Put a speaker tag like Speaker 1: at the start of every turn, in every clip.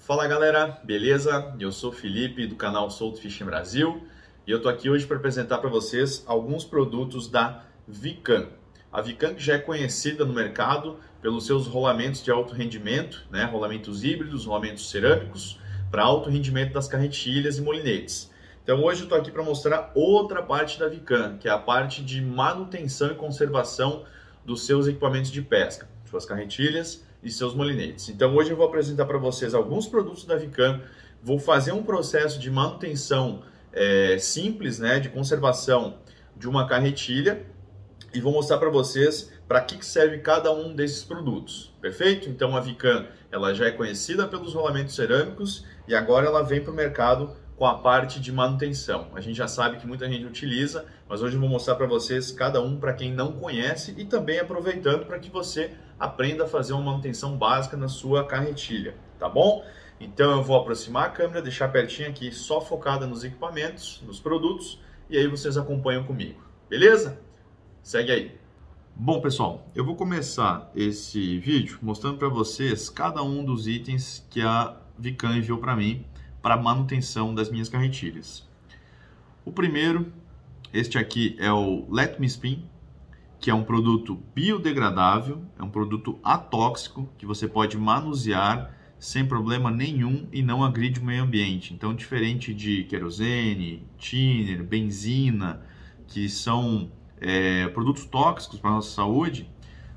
Speaker 1: Fala galera, beleza? Eu sou o Felipe do canal Solto Fishing Brasil e eu tô aqui hoje para apresentar para vocês alguns produtos da Vican. A Vican que já é conhecida no mercado pelos seus rolamentos de alto rendimento, né? Rolamentos híbridos, rolamentos cerâmicos para alto rendimento das carretilhas e molinetes. Então hoje eu tô aqui para mostrar outra parte da Vican, que é a parte de manutenção e conservação dos seus equipamentos de pesca, suas carretilhas e seus molinetes. Então hoje eu vou apresentar para vocês alguns produtos da Vican, vou fazer um processo de manutenção simples, né, de conservação de uma carretilha e vou mostrar para vocês para que serve cada um desses produtos, perfeito? Então a Vican ela já é conhecida pelos rolamentos cerâmicos e agora ela vem para o mercado com a parte de manutenção. A gente já sabe que muita gente utiliza, mas hoje eu vou mostrar para vocês cada um para quem não conhece e também aproveitando para que você aprenda a fazer uma manutenção básica na sua carretilha, tá bom? Então eu vou aproximar a câmera, deixar pertinho aqui, só focada nos equipamentos, nos produtos, e aí vocês acompanham comigo, beleza? Segue aí. Bom pessoal, eu vou começar esse vídeo mostrando para vocês cada um dos itens que a Vican enviou para mim para manutenção das minhas carretilhas. O primeiro, este aqui é o Let Me Spin, que é um produto biodegradável, é um produto atóxico que você pode manusear sem problema nenhum e não agride o meio ambiente. Então, diferente de querosene, thinner, benzina, que são produtos tóxicos para a nossa saúde,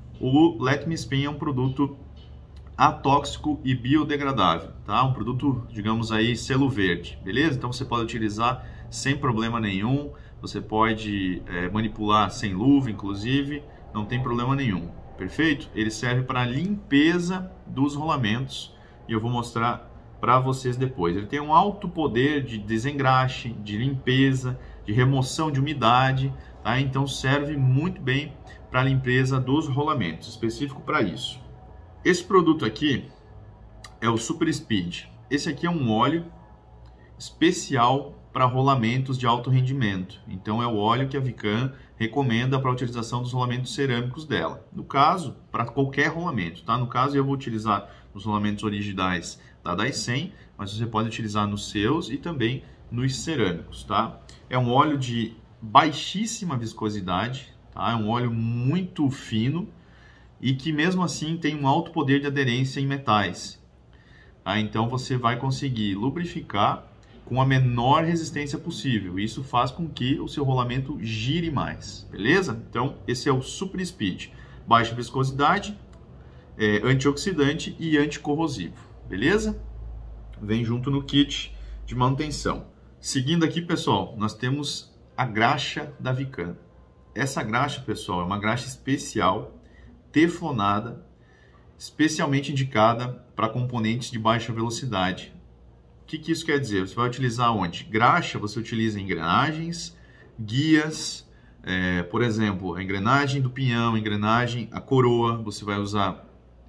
Speaker 1: o Let Me Spin é um produto atóxico e biodegradável, tá? Um produto, digamos aí, selo verde, beleza? Então você pode utilizar sem problema nenhum, você pode manipular sem luva, inclusive, não tem problema nenhum, perfeito? Ele serve para limpeza dos rolamentos e eu vou mostrar para vocês depois. Ele tem um alto poder de desengraxe, de limpeza, de remoção de umidade, tá? Então serve muito bem para a limpeza dos rolamentos, específico para isso. Esse produto aqui é o Super Speed. Esse aqui é um óleo especial para rolamentos de alto rendimento. Então é o óleo que a Vican recomenda para a utilização dos rolamentos cerâmicos dela. No caso, para qualquer rolamento, tá? No caso eu vou utilizar nos rolamentos originais da Daisen, mas você pode utilizar nos seus e também nos cerâmicos, tá? É um óleo de baixíssima viscosidade, tá? É um óleo muito fino e que mesmo assim tem um alto poder de aderência em metais. Tá? Então você vai conseguir lubrificar com a menor resistência possível. Isso faz com que o seu rolamento gire mais, beleza? Então esse é o Super Speed. Baixa viscosidade, antioxidante e anticorrosivo, beleza? Vem junto no kit de manutenção. Seguindo aqui, pessoal, nós temos a graxa da Vican. Essa graxa, pessoal, é uma graxa especial, teflonada, especialmente indicada para componentes de baixa velocidade. O que isso quer dizer? Você vai utilizar onde? Graxa você utiliza em engrenagens, guias, por exemplo, a engrenagem do pinhão, a engrenagem, a coroa, você vai usar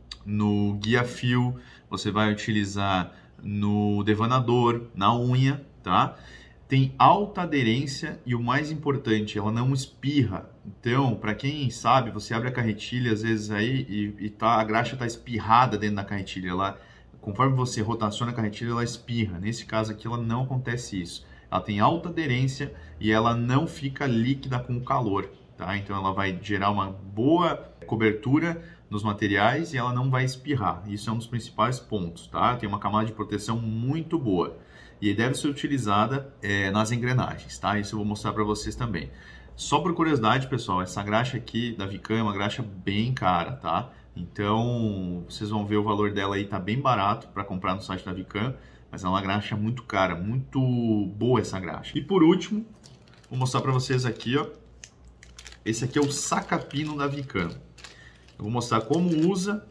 Speaker 1: no guia-fio, você vai utilizar no devanador, na unha, tá? Tem alta aderência e o mais importante, ela não espirra. Então, para quem sabe, você abre a carretilha às vezes aí a graxa está espirrada dentro da carretilha. Conforme você rotaciona a carretilha, ela espirra. Nesse caso aqui, ela não acontece isso. Ela tem alta aderência e ela não fica líquida com o calor, tá? Então, ela vai gerar uma boa cobertura nos materiais e ela não vai espirrar. Isso é um dos principais pontos, tá? Tem uma camada de proteção muito boa. E deve ser utilizada nas engrenagens, tá? Isso eu vou mostrar para vocês também. Só por curiosidade, pessoal, essa graxa aqui da Vican é uma graxa bem cara, tá? Então, vocês vão ver o valor dela aí, tá bem barato para comprar no site da Vican, mas é uma graxa muito cara, muito boa essa graxa. E por último, vou mostrar para vocês aqui, ó. Esse aqui é o saca-pino da Vican. Eu vou mostrar como usa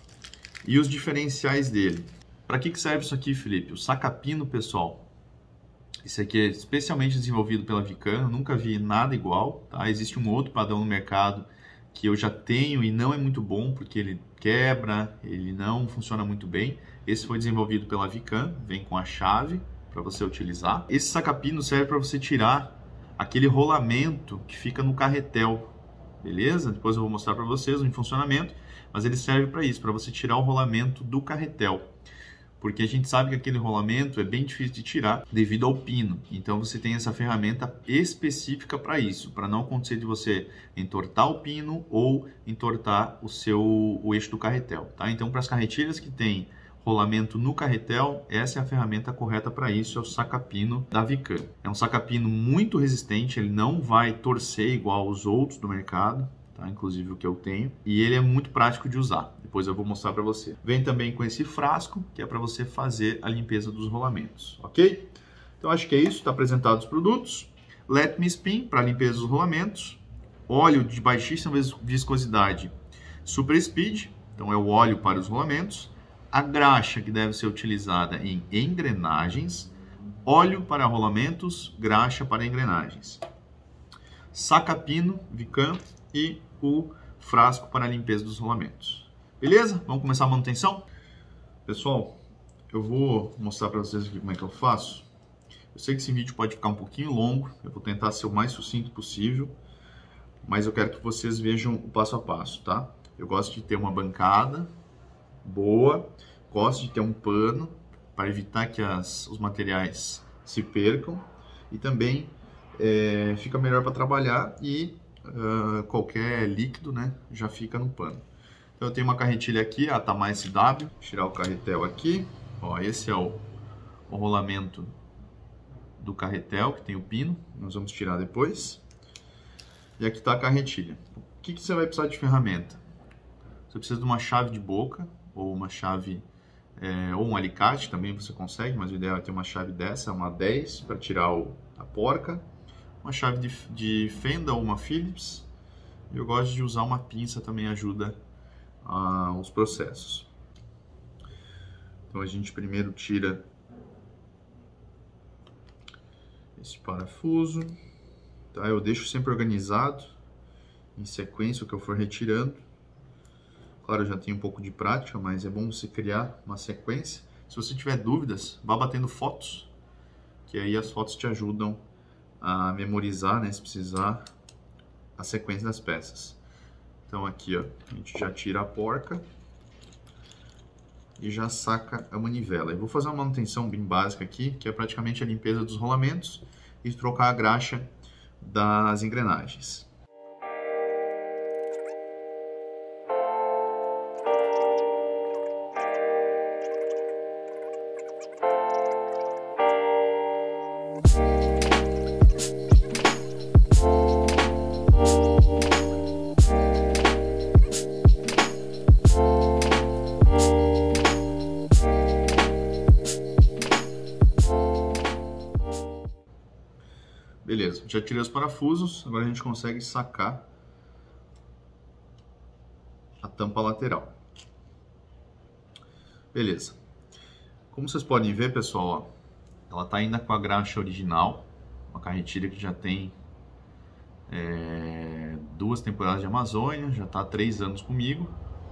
Speaker 1: e os diferenciais dele. Para que serve isso aqui, Felipe? O saca-pino, pessoal, esse aqui é especialmente desenvolvido pela Vican, eu nunca vi nada igual, tá? Existe um outro padrão no mercado que eu já tenho e não é muito bom, porque ele quebra, ele não funciona muito bem. Esse foi desenvolvido pela Vican, vem com a chave para você utilizar. Esse saca-pino serve para você tirar aquele rolamento que fica no carretel, beleza? Depois eu vou mostrar para vocês em funcionamento, mas ele serve para isso, para você tirar o rolamento do carretel. porque a gente sabe que aquele rolamento é bem difícil de tirar devido ao pino. Então você tem essa ferramenta específica para isso, para não acontecer de você entortar o pino ou entortar o eixo do carretel, tá? Então para as carretilhas que tem rolamento no carretel, essa é a ferramenta correta para isso, é o saca-pino da Vican. É um saca-pino muito resistente, ele não vai torcer igual os outros do mercado, tá? Inclusive o que eu tenho, e ele é muito prático de usar. Depois eu vou mostrar para você. Vem também com esse frasco, que é para você fazer a limpeza dos rolamentos, ok? Então acho que é isso, está apresentado os produtos. Let Me Spin para limpeza dos rolamentos, óleo de baixíssima viscosidade Super Speed, então é o óleo para os rolamentos, a graxa que deve ser utilizada em engrenagens, óleo para rolamentos, graxa para engrenagens, saca-pino Vican e o frasco para a limpeza dos rolamentos. Beleza? Vamos começar a manutenção? Pessoal, eu vou mostrar para vocês aqui como é que eu faço. Eu sei que esse vídeo pode ficar um pouquinho longo, eu vou tentar ser o mais sucinto possível, mas eu quero que vocês vejam o passo a passo, tá? Eu gosto de ter uma bancada boa, gosto de ter um pano para evitar que os materiais se percam e também fica melhor para trabalhar e qualquer líquido, né, já fica no pano. Então eu tenho uma carretilha aqui, a Tama SW, vou tirar o carretel aqui, ó, esse é o rolamento do carretel que tem o pino, nós vamos tirar depois. E aqui está a carretilha. O que você vai precisar de ferramenta? Você precisa de uma chave de boca, ou uma chave, ou um alicate também você consegue, mas o ideal é ter uma chave dessa, uma 10 para tirar a porca, uma chave de fenda ou uma Phillips. Eu gosto de usar uma pinça, também ajuda os processos. Então a gente primeiro tira esse parafuso, tá? Eu deixo sempre organizado, em sequência o que eu for retirando. Claro, eu já tenho um pouco de prática, mas é bom você criar uma sequência. Se você tiver dúvidas, vá batendo fotos, que aí as fotos te ajudam a memorizar, né, se precisar, a sequência das peças. Então aqui, ó, a gente já tira a porca e já saca a manivela. Eu vou fazer uma manutenção bem básica aqui, que é praticamente a limpeza dos rolamentos e trocar a graxa das engrenagens. Beleza, já tirei os parafusos, agora a gente consegue sacar a tampa lateral. Beleza. Como vocês podem ver, pessoal, ó, ela está ainda com a graxa original, uma carretilha que já tem 2 temporadas de Amazônia, já está há 3 anos comigo.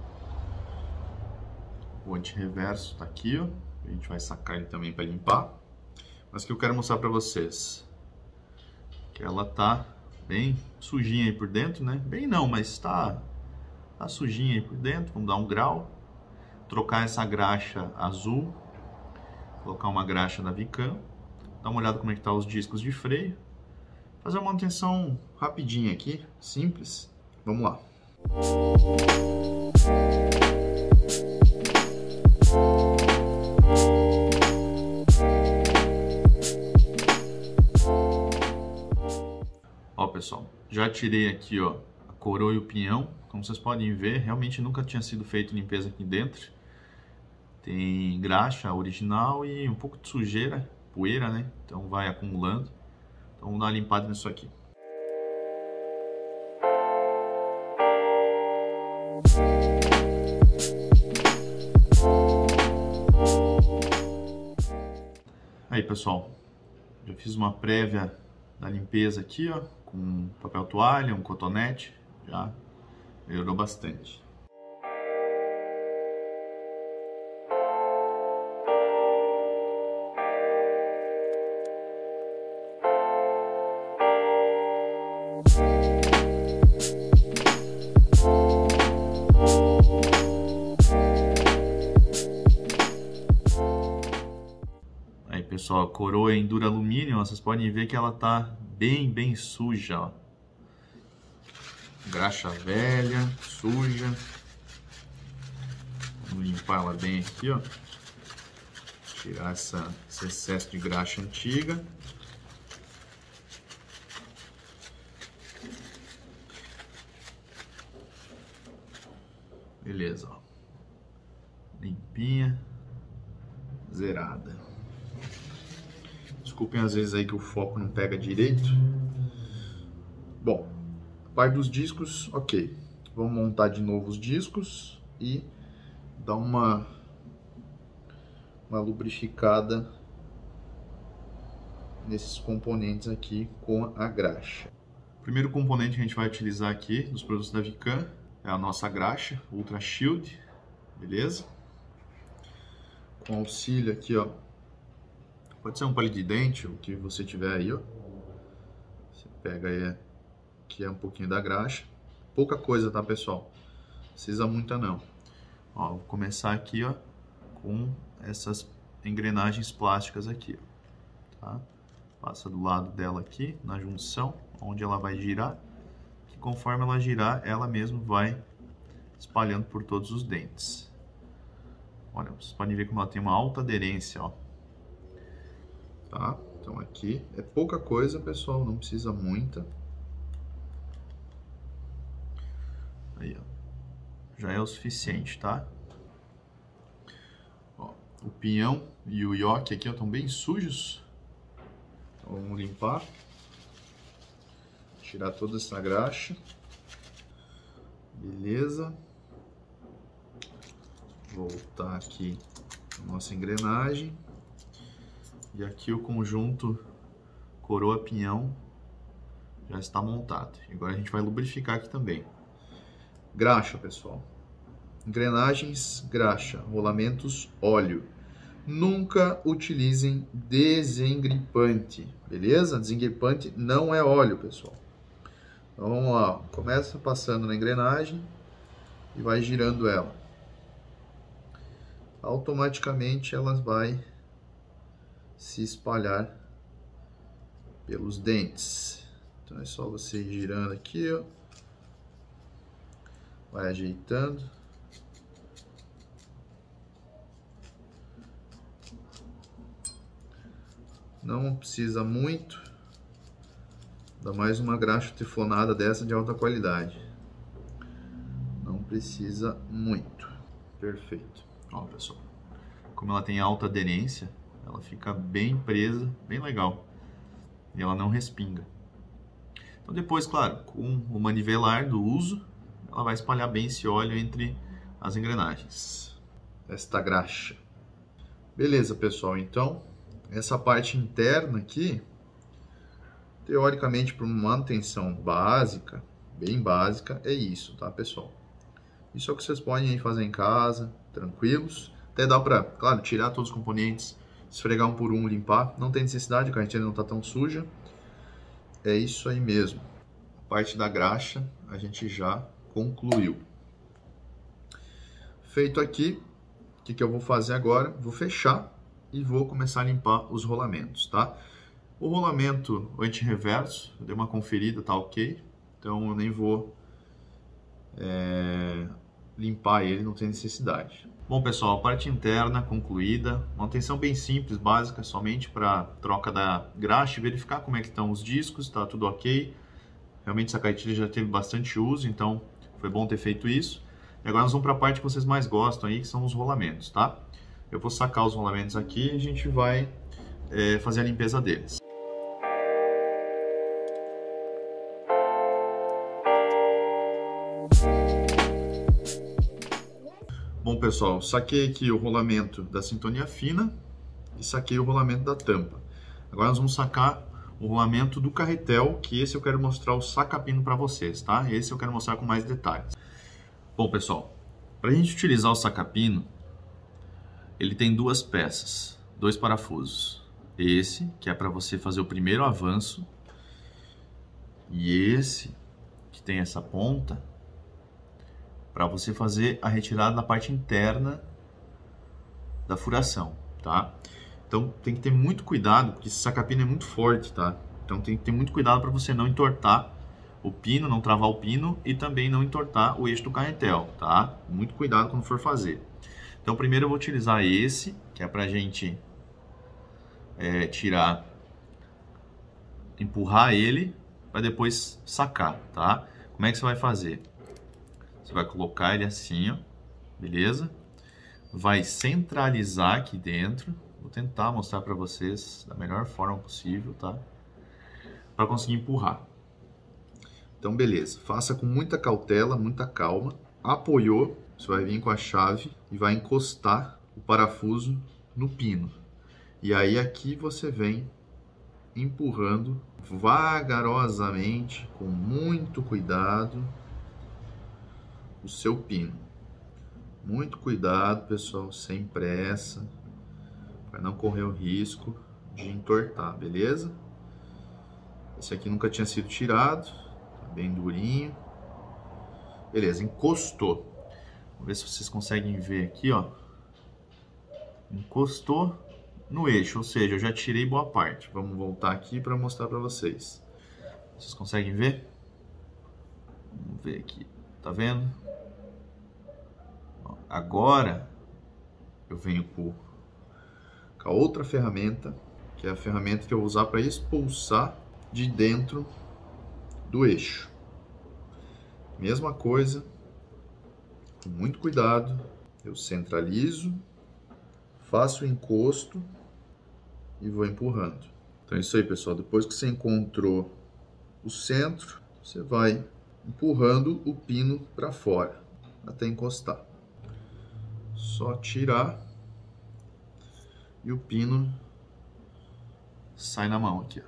Speaker 1: O antirreverso está aqui, ó, a gente vai sacar ele também para limpar. Mas o que eu quero mostrar para vocês, que ela tá bem sujinha aí por dentro, né? Bem não, mas tá sujinha aí por dentro. Vamos dar um grau, trocar essa graxa azul, colocar uma graxa da Vican, dar uma olhada como é que tá os discos de freio, fazer uma manutenção rapidinha aqui, simples. Vamos lá. Ó, pessoal, já tirei aqui, ó, a coroa e o pinhão. Como vocês podem ver, realmente nunca tinha sido feito limpeza aqui dentro. Tem graxa original e um pouco de sujeira, poeira, né? Então vai acumulando. Então vamos dar uma limpada nisso aqui. Aí, pessoal, já fiz uma prévia da limpeza aqui, ó, com papel toalha, um cotonete, já melhorou bastante. pessoal, a coroa em duralumínio, ó, vocês podem ver que ela tá bem suja, ó. Graxa velha, suja. Vamos limpar ela bem aqui, ó. Tirar esse excesso de graxa antiga. Beleza, ó. Limpinha, zerada. Desculpem às vezes aí que o foco não pega direito. Bom, a parte dos discos, ok. Vamos montar de novo os discos e dar uma lubrificada nesses componentes aqui com a graxa. O primeiro componente que a gente vai utilizar aqui dos produtos da Vican é a nossa graxa Ultra Shield, beleza? Com auxílio aqui, ó. Pode ser um palito de dente, o que você tiver aí, ó. Você pega aí, aqui é um pouquinho da graxa. Pouca coisa, tá, pessoal? Não precisa muita não. Ó, vou começar aqui, ó, com essas engrenagens plásticas aqui, ó, tá? Passa do lado dela aqui, na junção, onde ela vai girar. E conforme ela girar, ela mesmo vai espalhando por todos os dentes. Olha, vocês podem ver como ela tem uma alta aderência, ó. Tá? Então aqui é pouca coisa, pessoal, não precisa muita. Aí, ó. Já é o suficiente, tá? Ó, o pinhão e o ioque aqui estão bem sujos. Então vamos limpar. Tirar toda essa graxa. Beleza. Voltar aqui a nossa engrenagem. E aqui o conjunto coroa pinhão já está montado. Agora a gente vai lubrificar aqui também. Graxa, pessoal. Engrenagens, graxa. Rolamentos, óleo. Nunca utilizem desengripante, beleza? Desengripante não é óleo, pessoal. Então vamos lá. Começa passando na engrenagem e vai girando ela. Automaticamente ela vai se espalhar pelos dentes. Então é só você ir girando aqui, ó. Vai ajeitando. Não precisa muito. Dá mais uma graxa teflonada dessa de alta qualidade. Não precisa muito. Perfeito. Ó, pessoal. Como ela tem alta aderência, ela fica bem presa, bem legal. E ela não respinga. Então depois, claro, com o manivelar do uso, ela vai espalhar bem esse óleo entre as engrenagens. Esta graxa. Beleza, pessoal. Então, essa parte interna aqui, teoricamente, para uma manutenção básica, bem básica, é isso, tá, pessoal? Isso é o que vocês podem fazer em casa, tranquilos. Até dá para, claro, tirar todos os componentes, esfregar um por um, limpar. Não tem necessidade, a carretilha não está tão suja. É isso aí mesmo. A parte da graxa a gente já concluiu. Feito aqui, o que eu vou fazer agora? Vou fechar e vou começar a limpar os rolamentos, tá? O rolamento anti-reverso, eu dei uma conferida, tá ok. Então eu nem vou limpar ele, não tem necessidade. Bom, pessoal, a parte interna concluída, manutenção bem simples, básica, somente para troca da graxa e verificar como é que estão os discos, tá tudo ok. Realmente essa carretilha já teve bastante uso, então foi bom ter feito isso. E agora nós vamos para a parte que vocês mais gostam aí, que são os rolamentos, tá? Eu vou sacar os rolamentos aqui e a gente vai fazer a limpeza deles. Bom, pessoal, saquei aqui o rolamento da sintonia fina e saquei o rolamento da tampa. Agora nós vamos sacar o rolamento do carretel, que esse eu quero mostrar o sacapino para vocês, tá? Esse eu quero mostrar com mais detalhes. Bom, pessoal, para a gente utilizar o sacapino, ele tem duas peças, dois parafusos. Esse, que é para você fazer o primeiro avanço, e esse, que tem essa ponta, para você fazer a retirada da parte interna da furação, tá? Então tem que ter muito cuidado, porque esse saca-pino é muito forte, tá? Então tem que ter muito cuidado para você não entortar o pino, não travar o pino e também não entortar o eixo do carretel, tá? Muito cuidado quando for fazer. Então primeiro eu vou utilizar esse, que é pra gente tirar, empurrar ele, para depois sacar, tá? Como é que você vai fazer? Você vai colocar ele assim, ó, beleza? Vai centralizar aqui dentro. Vou tentar mostrar para vocês da melhor forma possível, tá? Para conseguir empurrar. Então, beleza. Faça com muita cautela, muita calma. Apoiou, você vai vir com a chave e vai encostar o parafuso no pino. E aí aqui você vem empurrando vagarosamente, com muito cuidado, o seu pino. Muito cuidado, pessoal, sem pressa, para não correr o risco de entortar, beleza? Esse aqui nunca tinha sido tirado, tá bem durinho. Beleza, encostou. Vamos ver se vocês conseguem ver aqui, ó. Encostou no eixo, ou seja, eu já tirei boa parte. Vamos voltar aqui para mostrar para vocês. Vocês conseguem ver? Vamos ver aqui, tá vendo? Agora eu venho com a outra ferramenta, que é a ferramenta que eu vou usar para expulsar de dentro do eixo. Mesma coisa, com muito cuidado, eu centralizo, faço o encosto e vou empurrando. Então é isso aí, pessoal. Depois que você encontrou o centro, você vai empurrando o pino para fora até encostar. Só tirar e o pino sai na mão aqui, ó.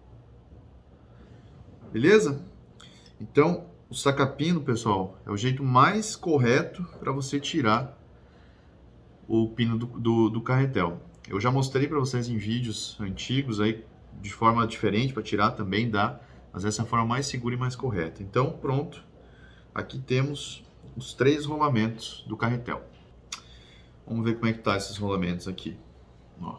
Speaker 1: Beleza? Então, o saca-pino, pessoal, é o jeito mais correto para você tirar o pino do carretel. Eu já mostrei para vocês em vídeos antigos aí de forma diferente para tirar também dá, mas essa é a forma mais segura e mais correta. Então, pronto. Aqui temos os 3 rolamentos do carretel. Vamos ver como é que tá esses rolamentos aqui. Ó.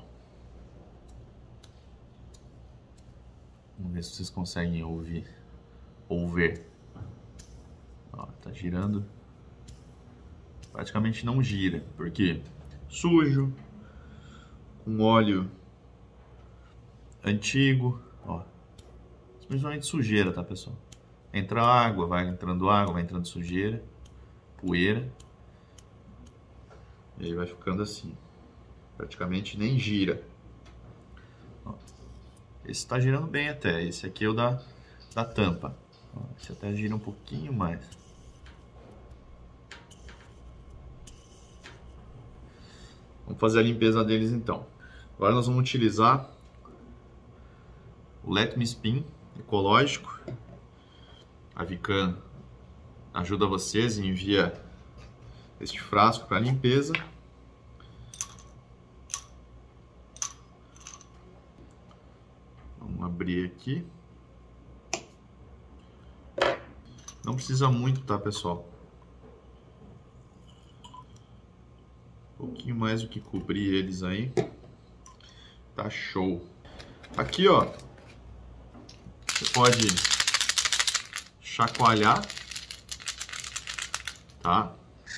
Speaker 1: Vamos ver se vocês conseguem ouvir ou ver. Ó, tá girando. Praticamente não gira, porque sujo, com óleo antigo, ó. Simplesmente sujeira, tá, pessoal? Entra água, vai entrando sujeira, poeira. E aí vai ficando assim. Praticamente nem gira. Ó. Esse tá girando bem até. Esse aqui é o da tampa. Ó, esse até gira um pouquinho mais. Vamos fazer a limpeza deles então. Agora nós vamos utilizar o Let Me Spin ecológico. A Vican ajuda vocês e envia este frasco para limpeza. Vamos abrir aqui. Não precisa muito, tá, pessoal? Um pouquinho mais do que cobrir eles aí. Tá show. Aqui, ó, você pode chacoalhar, tá?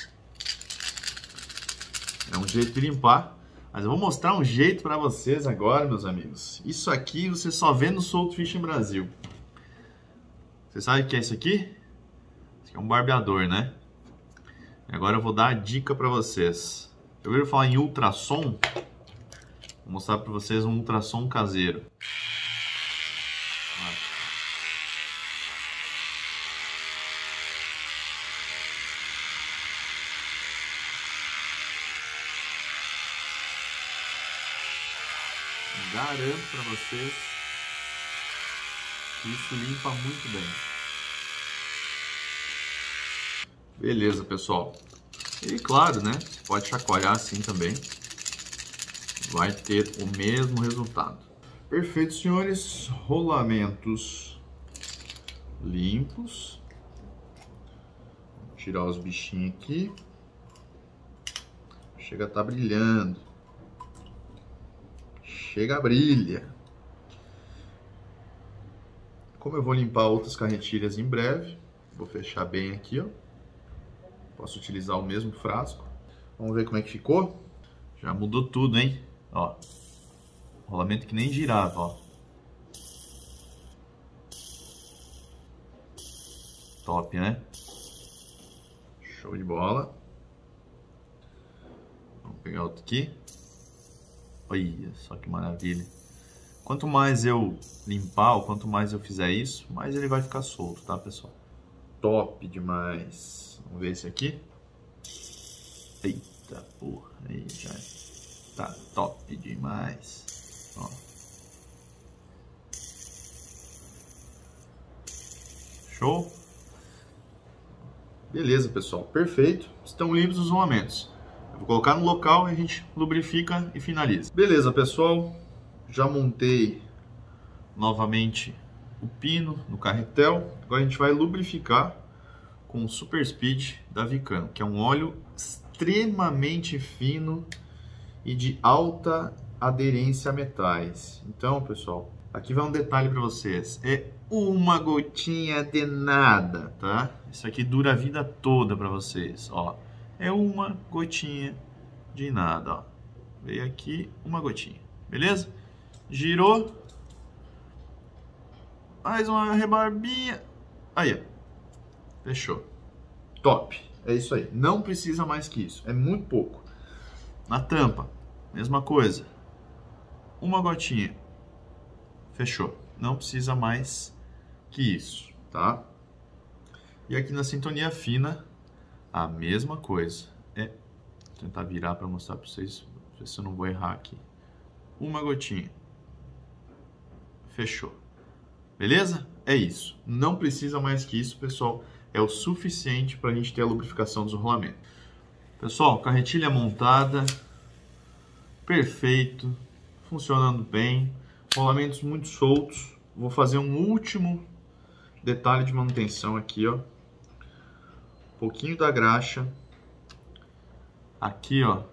Speaker 1: É um jeito de limpar, mas eu vou mostrar um jeito para vocês agora, meus amigos. Isso aqui você só vê no Solto Fishing Brasil. Você sabe o que é isso aqui? Isso aqui é um barbeador, né? E agora eu vou dar a dica para vocês. Eu ouvi falar em ultrassom. Vou mostrar para vocês um ultrassom caseiro. Garanto para vocês que isso limpa muito bem. Beleza, pessoal. E claro, né? Você pode chacoalhar assim também. Vai ter o mesmo resultado. Perfeito, senhores. Rolamentos limpos. Vou tirar os bichinhos aqui. Chega a estar brilhando. chega, brilha. Como eu vou limpar outras carretilhas em breve, vou fechar bem aqui, ó. Posso utilizar o mesmo frasco. Vamos ver como é que ficou. Já mudou tudo, hein? Ó, rolamento que nem girava, ó. Top, né? Show de bola. Vamos pegar outro aqui. Olha só que maravilha. Quanto mais eu limpar, ou quanto mais eu fizer isso, mais ele vai ficar solto, tá, pessoal? Top demais. Vamos ver esse aqui. Eita porra, aí já tá top demais. Ó. Show? Beleza, pessoal, perfeito. Estão limpos os rolamentos. Eu vou colocar no local e a gente lubrifica e finaliza. Beleza, pessoal. Já montei novamente o pino no carretel. Agora a gente vai lubrificar com o Super Speed da Vican, que é um óleo extremamente fino e de alta aderência a metais. Então, pessoal, aqui vai um detalhe para vocês. É uma gotinha de nada, tá? Isso aqui dura a vida toda para vocês, ó. É uma gotinha de nada, ó. Veio aqui uma gotinha, beleza? Girou. Mais uma rebarbinha. Aí, ó. Fechou. Top. É isso aí. Não precisa mais que isso. É muito pouco. Na tampa, mesma coisa. Uma gotinha. Fechou. Não precisa mais que isso, tá? E aqui na sintonia fina, a mesma coisa. Vou tentar virar para mostrar para vocês, ver se eu não vou errar aqui. Uma gotinha. Fechou. Beleza? É isso. Não precisa mais que isso, pessoal. É o suficiente para a gente ter a lubrificação dos rolamentos. Pessoal, carretilha montada. Perfeito. Funcionando bem. Rolamentos muito soltos. Vou fazer um último detalhe de manutenção aqui, ó. Um pouquinho da graxa. Aqui, ó.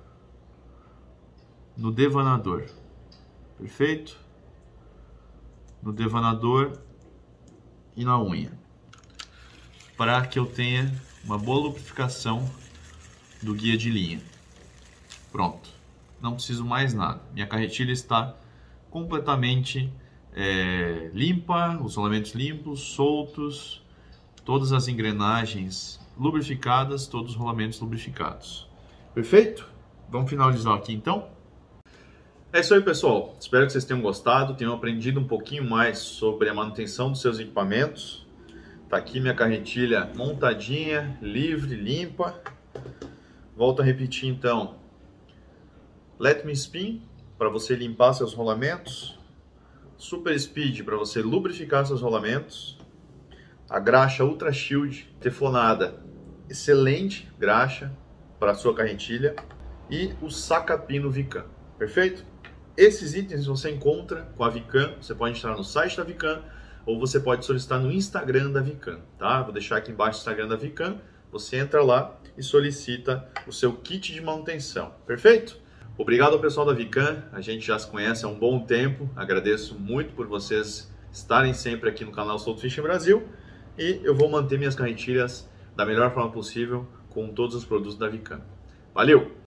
Speaker 1: No devanador. Perfeito? No devanador e na unha, para que eu tenha uma boa lubrificação do guia de linha. Pronto, não preciso mais nada. Minha carretilha está completamente limpa, os rolamentos limpos, soltos, todas as engrenagens lubrificadas, todos os rolamentos lubrificados. Perfeito? Vamos finalizar aqui então. É isso aí, pessoal. Espero que vocês tenham gostado, tenham aprendido um pouquinho mais sobre a manutenção dos seus equipamentos. Tá aqui minha carretilha montadinha, livre, limpa. Volto a repetir então. Let Me Spin para você limpar seus rolamentos. Super Speed para você lubrificar seus rolamentos. A graxa Ultra Shield teflonada, excelente graxa para a sua carretilha. E o saca-pino Vican. Perfeito? Esses itens você encontra com a Vican, você pode entrar no site da Vican ou você pode solicitar no Instagram da Vican, tá? Vou deixar aqui embaixo o Instagram da Vican, você entra lá e solicita o seu kit de manutenção, perfeito? Obrigado ao pessoal da Vican, a gente já se conhece há um bom tempo, agradeço muito por vocês estarem sempre aqui no canal Solto Fishing Brasil e eu vou manter minhas carretilhas da melhor forma possível com todos os produtos da Vican. Valeu!